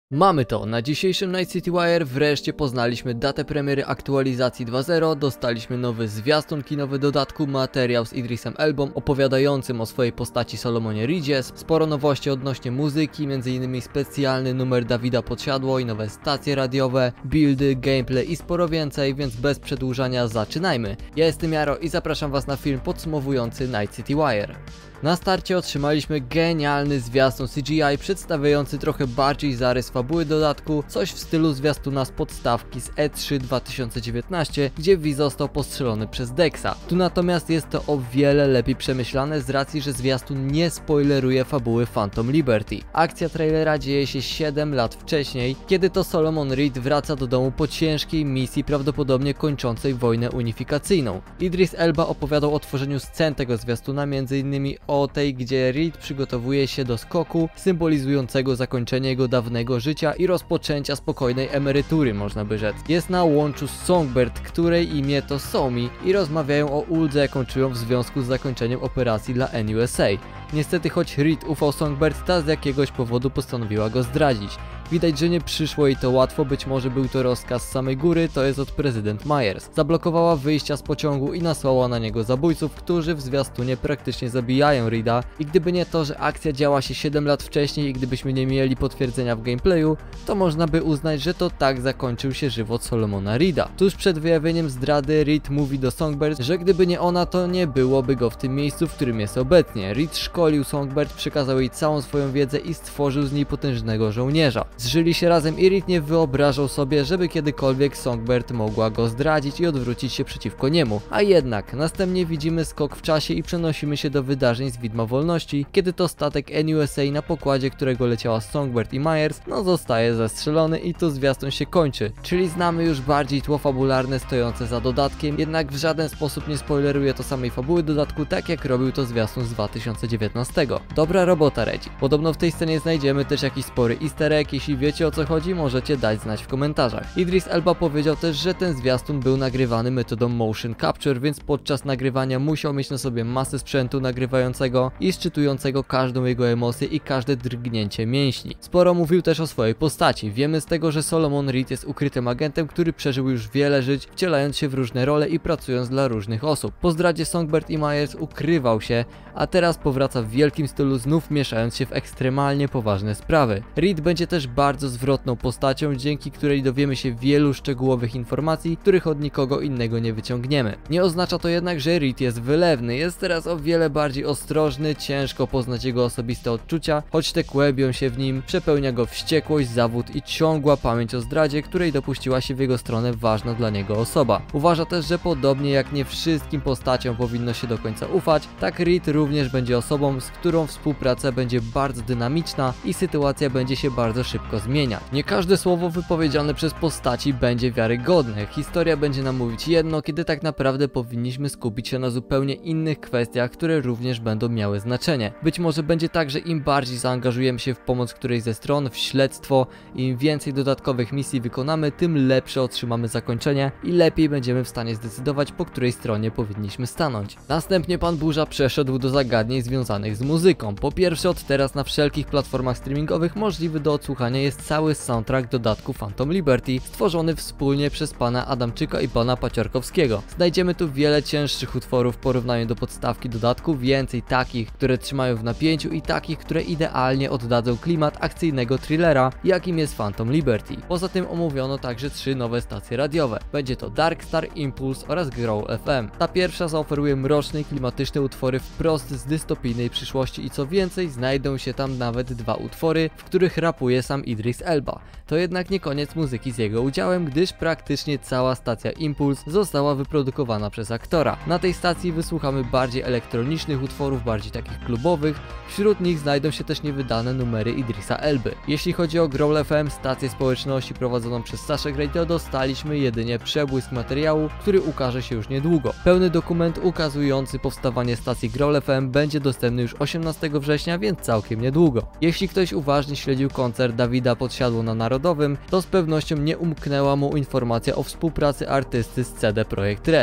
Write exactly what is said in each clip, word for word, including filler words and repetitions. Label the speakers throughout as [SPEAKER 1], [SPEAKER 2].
[SPEAKER 1] Mamy to, na dzisiejszym Night City Wire wreszcie poznaliśmy datę premiery aktualizacji dwa zero, dostaliśmy nowy zwiastun kinowy dodatku, materiał z Idrisem Elbą opowiadającym o swojej postaci Solomonie Reedzie, sporo nowości odnośnie muzyki, między innymi specjalny numer Dawida Podsiadło i nowe stacje radiowe, buildy, gameplay i sporo więcej, więc bez przedłużania zaczynajmy. Ja jestem Jaro i zapraszam was na film podsumowujący Night City Wire. Na starcie otrzymaliśmy genialny zwiastun C G I przedstawiający trochę bardziej zarys fabuły dodatku, coś w stylu zwiastuna z podstawki z E trzy dwa tysiące dziewiętnaście, gdzie V został postrzelony przez Dexa. Tu natomiast jest to o wiele lepiej przemyślane z racji, że zwiastun nie spoileruje fabuły Phantom Liberty. Akcja trailera dzieje się siedem lat wcześniej, kiedy to Solomon Reed wraca do domu po ciężkiej misji prawdopodobnie kończącej wojnę unifikacyjną. Idris Elba opowiadał o tworzeniu scen tego zwiastuna, między innymi o tej, gdzie Reed przygotowuje się do skoku symbolizującego zakończenie jego dawnego życia i rozpoczęcia spokojnej emerytury, można by rzec. Jest na łączu z Songbird, której imię to Somi, i rozmawiają o uldze, jaką czują w związku z zakończeniem operacji dla N U S A. Niestety, choć Reed ufał Songbird, ta z jakiegoś powodu postanowiła go zdradzić. Widać, że nie przyszło jej to łatwo, być może był to rozkaz z samej góry, to jest od prezydent Myers. Zablokowała wyjścia z pociągu i nasłała na niego zabójców, którzy w zwiastunie praktycznie zabijają Reeda, i gdyby nie to, że akcja działa się siedem lat wcześniej i gdybyśmy nie mieli potwierdzenia w gameplayu, to można by uznać, że to tak zakończył się żywot Solomona Reeda. Tuż przed wyjawieniem zdrady Reed mówi do Songbird, że gdyby nie ona, to nie byłoby go w tym miejscu, w którym jest obecnie. Reed szkolił Songbird, przekazał jej całą swoją wiedzę i stworzył z niej potężnego żołnierza. Zżyli się razem i Reed nie wyobrażał sobie, żeby kiedykolwiek Songbird mogła go zdradzić i odwrócić się przeciwko niemu. A jednak, następnie widzimy skok w czasie i przenosimy się do wydarzeń z Widma Wolności, kiedy to statek N U S A, na pokładzie którego leciała Songbird i Myers, no zostaje zestrzelony i tu zwiastun się kończy. Czyli znamy już bardziej tło fabularne stojące za dodatkiem, jednak w żaden sposób nie spoileruje to samej fabuły dodatku, tak jak robił to zwiastun z dwa tysiące dziewiętnastego. Dobra robota, Redzi. Podobno w tej scenie znajdziemy też jakiś spory easter egg. Jeśli wiecie, o co chodzi, możecie dać znać w komentarzach. Idris Elba powiedział też, że ten zwiastun był nagrywany metodą motion capture, więc podczas nagrywania musiał mieć na sobie masę sprzętu nagrywającego i szczytującego każdą jego emocję i każde drgnięcie mięśni. Sporo mówił też o swojej postaci. Wiemy z tego, że Solomon Reed jest ukrytym agentem, który przeżył już wiele żyć, wcielając się w różne role i pracując dla różnych osób. Po zdradzie Songbird i Myers ukrywał się, a teraz powraca w wielkim stylu, znów mieszając się w ekstremalnie poważne sprawy. Reed będzie też bardzo zwrotną postacią, dzięki której dowiemy się wielu szczegółowych informacji, których od nikogo innego nie wyciągniemy. Nie oznacza to jednak, że Reed jest wylewny, jest teraz o wiele bardziej ostrożny, ciężko poznać jego osobiste odczucia, choć te kłębią się w nim, przepełnia go wściekłość, zawód i ciągła pamięć o zdradzie, której dopuściła się w jego stronę ważna dla niego osoba. Uważa też, że podobnie jak nie wszystkim postaciom powinno się do końca ufać, tak Reed również będzie osobą, z którą współpraca będzie bardzo dynamiczna i sytuacja będzie się bardzo szybko zmieniać. Nie każde słowo wypowiedziane przez postaci będzie wiarygodne. Historia będzie nam mówić jedno, kiedy tak naprawdę powinniśmy skupić się na zupełnie innych kwestiach, które również będą miały znaczenie. Być może będzie tak, że im bardziej zaangażujemy się w pomoc którejś ze stron, w śledztwo, im więcej dodatkowych misji wykonamy, tym lepsze otrzymamy zakończenie i lepiej będziemy w stanie zdecydować, po której stronie powinniśmy stanąć. Następnie pan Burza przeszedł do zagadnień związanych z muzyką. Po pierwsze, od teraz na wszelkich platformach streamingowych możliwy do odsłuchania jest cały soundtrack dodatku Phantom Liberty, stworzony wspólnie przez pana Adamczyka i pana Paciorkowskiego. Znajdziemy tu wiele cięższych utworów w porównaniu do podstawki dodatku, więcej takich, które trzymają w napięciu i takich, które idealnie oddadzą klimat akcyjnego thrillera, jakim jest Phantom Liberty. Poza tym omówiono także trzy nowe stacje radiowe. Będzie to Darkstar, Impulse oraz Growl F M. Ta pierwsza zaoferuje mroczne i klimatyczne utwory wprost z dystopijnej przyszłości i co więcej, znajdą się tam nawet dwa utwory, w których rapuje sam Idris Elba. To jednak nie koniec muzyki z jego udziałem, gdyż praktycznie cała stacja Impulse została wyprodukowana przez aktora. Na tej stacji wysłuchamy bardziej elektronicznych utworów, bardziej takich klubowych, wśród nich znajdą się też niewydane numery Idrisa Elby. Jeśli chodzi o Growl F M, stację społeczności prowadzoną przez Saszek Radio, dostaliśmy jedynie przebłysk materiału, który ukaże się już niedługo. Pełny dokument ukazujący powstawanie stacji Growl F M będzie dostępny już osiemnastego września, więc całkiem niedługo. Jeśli ktoś uważnie śledził koncert Dawida Podsiadło na Narodowym, to z pewnością nie umknęła mu informacja o współpracy artysty z C D Projekt Red.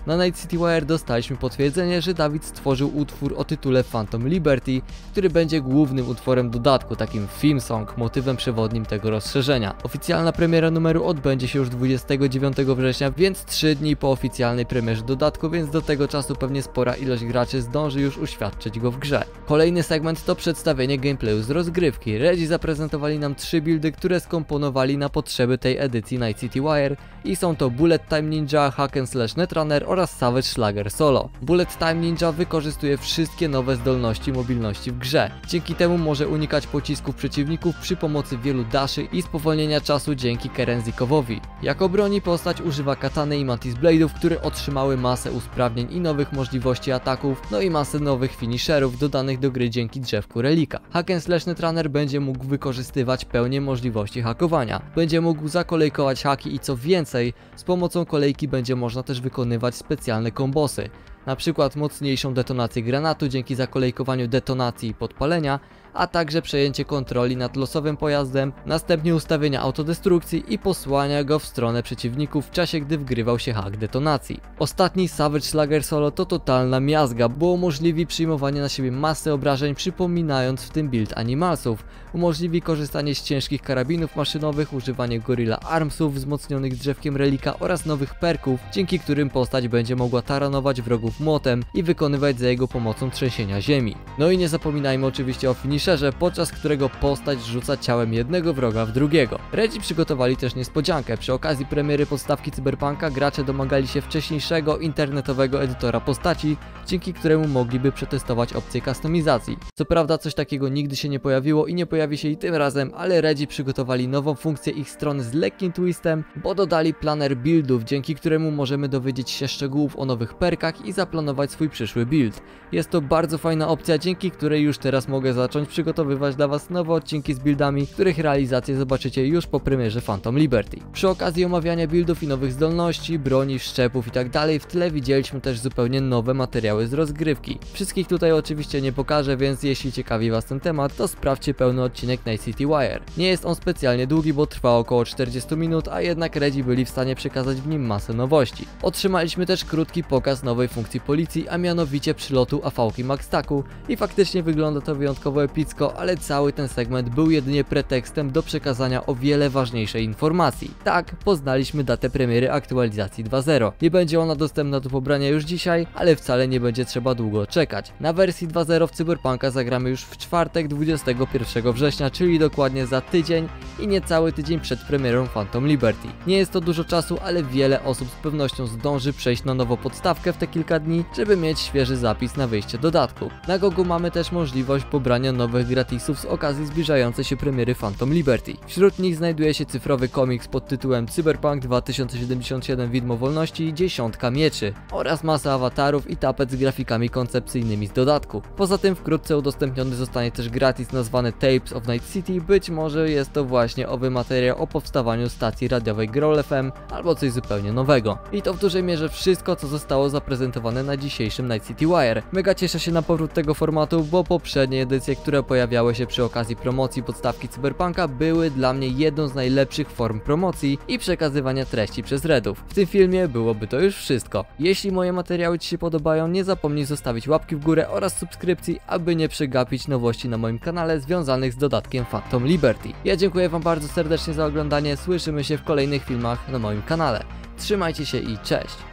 [SPEAKER 1] Na Night City Wire dostaliśmy potwierdzenie, że David stworzył utwór o tytule Phantom Liberty, który będzie głównym utworem dodatku, takim theme song, motywem przewodnim tego rozszerzenia. Oficjalna premiera numeru odbędzie się już dwudziestego dziewiątego września, więc trzy dni po oficjalnej premierze dodatku, więc do tego czasu pewnie spora ilość graczy zdąży już uświadczyć go w grze. Kolejny segment to przedstawienie gameplayu z rozgrywki. Redzi zaprezentowali nam trzy buildy, które skomponowali na potrzeby tej edycji Night City Wire i są to Bullet Time Ninja, Hack and Slash Netrunner oraz Savage Slugger Solo. Bullet Time Ninja wykorzystuje wszystkie nowe zdolności mobilności w grze. Dzięki temu może unikać pocisków przeciwników przy pomocy wielu daszy i spowolnienia czasu dzięki Kerenzikowowi. Jako broni postać używa katany i Mantis Blade'ów, które otrzymały masę usprawnień i nowych możliwości ataków, no i masę nowych finisherów dodanych do gry dzięki drzewku Relika. Hack and Slash Netrunner będzie mógł wykorzystywać pełnię możliwości hakowania. Będzie mógł zakolejkować haki i co więcej, z pomocą kolejki będzie można też wykonywać specjalne kombosy. Na przykład mocniejszą detonację granatu dzięki zakolejkowaniu detonacji i podpalenia, a także przejęcie kontroli nad losowym pojazdem, następnie ustawienia autodestrukcji i posłania go w stronę przeciwników w czasie, gdy wgrywał się hak detonacji. Ostatni Savage Slugger Solo to totalna miazga, bo umożliwi przyjmowanie na siebie masy obrażeń, przypominając w tym build Animalsów. Umożliwi korzystanie z ciężkich karabinów maszynowych, używanie Gorilla Armsów wzmocnionych drzewkiem Relika oraz nowych perków, dzięki którym postać będzie mogła taranować wrogów młotem i wykonywać za jego pomocą trzęsienia ziemi. No i nie zapominajmy oczywiście o finisherze, podczas którego postać rzuca ciałem jednego wroga w drugiego. Redzi przygotowali też niespodziankę. Przy okazji premiery podstawki Cyberpunka gracze domagali się wcześniejszego internetowego edytora postaci, dzięki któremu mogliby przetestować opcję kustomizacji. Co prawda coś takiego nigdy się nie pojawiło i nie pojawi się i tym razem, ale Redzi przygotowali nową funkcję ich strony z lekkim twistem, bo dodali planer buildów, dzięki któremu możemy dowiedzieć się szczegółów o nowych perkach i zaplanować swój przyszły build. Jest to bardzo fajna opcja, dzięki której już teraz mogę zacząć przygotowywać dla Was nowe odcinki z buildami, których realizację zobaczycie już po premierze Phantom Liberty. Przy okazji omawiania buildów i nowych zdolności, broni, wszczepów itd. w tle widzieliśmy też zupełnie nowe materiały z rozgrywki. Wszystkich tutaj oczywiście nie pokażę, więc jeśli ciekawi Was ten temat, to sprawdźcie pełny odcinek Night City Wire. Nie jest on specjalnie długi, bo trwa około czterdzieści minut, a jednak Redzi byli w stanie przekazać w nim masę nowości. Otrzymaliśmy też krótki pokaz nowej funkcji policji, a mianowicie przylotu A V-ki Maxtaku i faktycznie wygląda to wyjątkowo epicko, ale cały ten segment był jedynie pretekstem do przekazania o wiele ważniejszej informacji. Tak, poznaliśmy datę premiery aktualizacji dwa zero. Nie będzie ona dostępna do pobrania już dzisiaj, ale wcale nie będzie trzeba długo czekać. Na wersji dwa zero w Cyberpunka zagramy już w czwartek dwudziestego pierwszego września, czyli dokładnie za tydzień i niecały tydzień przed premierą Phantom Liberty. Nie jest to dużo czasu, ale wiele osób z pewnością zdąży przejść na nową podstawkę w te kilka dni, żeby mieć świeży zapis na wyjście dodatku. Na Gogu mamy też możliwość pobrania nowych gratisów z okazji zbliżającej się premiery Phantom Liberty. Wśród nich znajduje się cyfrowy komiks pod tytułem Cyberpunk dwa tysiące siedemdziesiąt siedem Widmo Wolności i Dziesiątka Mieczy oraz masa awatarów i tapet z grafikami koncepcyjnymi z dodatku. Poza tym wkrótce udostępniony zostanie też gratis nazwany Tapes of Night City, być może jest to właśnie owy materiał o powstawaniu stacji radiowej Growl F M albo coś zupełnie nowego. I to w dużej mierze wszystko, co zostało zaprezentowane na dzisiejszym Night City Wire. Mega cieszę się na powrót tego formatu, bo poprzednie edycje, które pojawiały się przy okazji promocji podstawki Cyberpunka, były dla mnie jedną z najlepszych form promocji i przekazywania treści przez Redów. W tym filmie byłoby to już wszystko. Jeśli moje materiały Ci się podobają, nie zapomnij zostawić łapki w górę oraz subskrypcji, aby nie przegapić nowości na moim kanale związanych z dodatkiem Phantom Liberty. Ja dziękuję Wam bardzo serdecznie za oglądanie, słyszymy się w kolejnych filmach na moim kanale. Trzymajcie się i cześć!